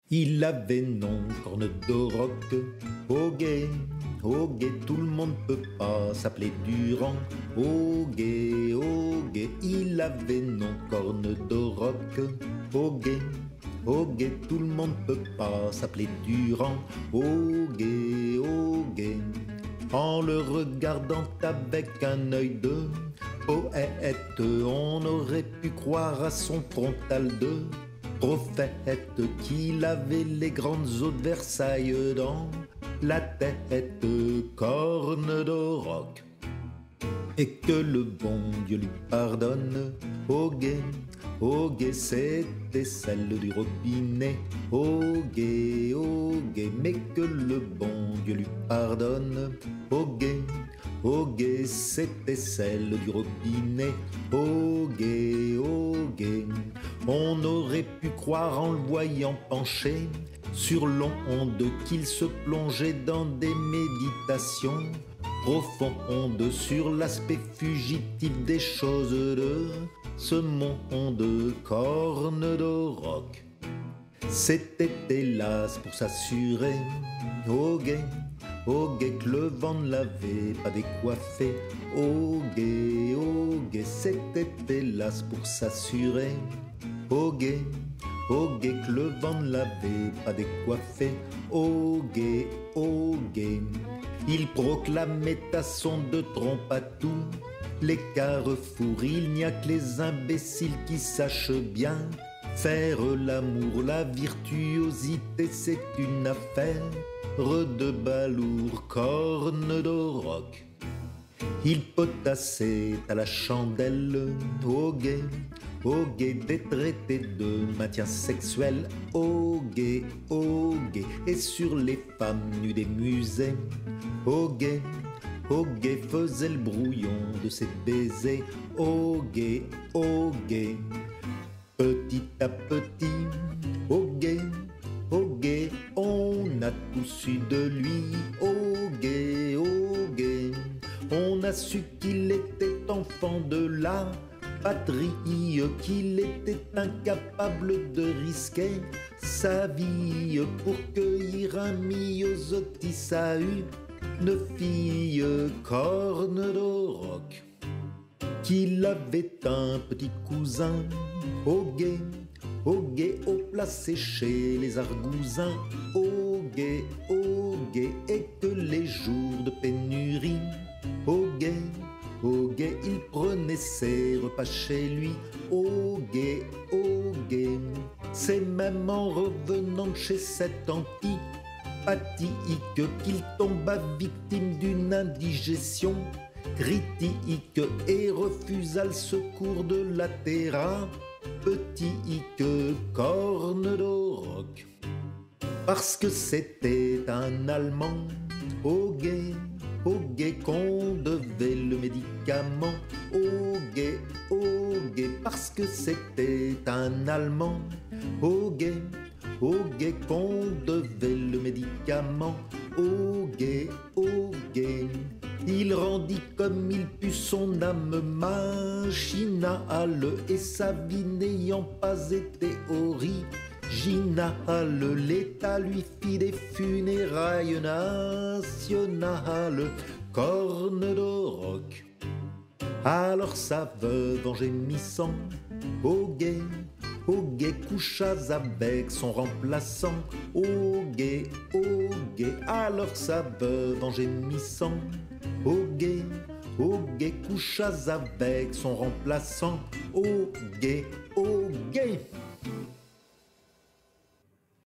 Il avait nom corne de roc, au guet, tout le monde peut pas s'appeler Durand. Au guet, il avait nom corne de roc, au guet, tout le monde peut pas s'appeler Durand. Au guet, en le regardant avec un œil de poète, on aurait pu croire à son frontal de prophète qu'il avait les grandes eaux de Versailles dans la tête, corne de roc. Et que le bon Dieu lui pardonne, au guet, c'était celle du robinet. Au guet, mais que le bon Dieu lui pardonne, au guet, c'était celle du robinet. Au guet, on aurait pu croire en le voyant penché sur l'onde qu'il se plongeait dans des méditations profondes sur l'aspect fugitif des choses de ce monde, corne de roc. C'était hélas pour s'assurer, au guet, que le vent ne l'avait pas décoiffé. Au guet, c'était hélas pour s'assurer, au guet, que le vent ne l'avait pas décoiffé. Au guet, il proclamait à son de trompe à tous les carrefours. Il n'y a que les imbéciles qui sachent bien faire l'amour. La virtuosité, c'est une affaire de balourd, corne de roc. Il potassait à la chandelle, au guet, des traités de maintien sexuel. Au guet, et sur les femmes nues des musées. Au guet, faisait le brouillon de ses baisers. Au guet, petit à petit, au guet, on a tout su de lui. Au guet, on a su qu'il était enfant de la patrie, qu'il était incapable de risquer sa vie pour cueillir un myosotis à une fille, corne de roc. Qu'il avait un petit cousin, au guet, au placé chez les argousins. Au guet, et que les jours de pénurie, au guet, il prenait ses repas chez lui. Au guet, c'est même en revenant de chez cet antipathique qu'il tomba victime d'une indigestion critique et refusa le secours de la thérapeutique, corne de roc. Parce que c'était un Allemand, au guet, qu'on devait le médicament. Au guet, parce que c'était un Allemand, au guet, qu'on devait le médicament. Au guet, il rendit comme il put son âme machinale, et sa vie n'ayant pas été originale, l'État lui fit des funérailles nationales, corne de roc. Alors sa veuve en gémissant, au guet, coucha avec son remplaçant. Au guet, alors sa veuve en gémissant, au guet, coucha avec son remplaçant. Au guet,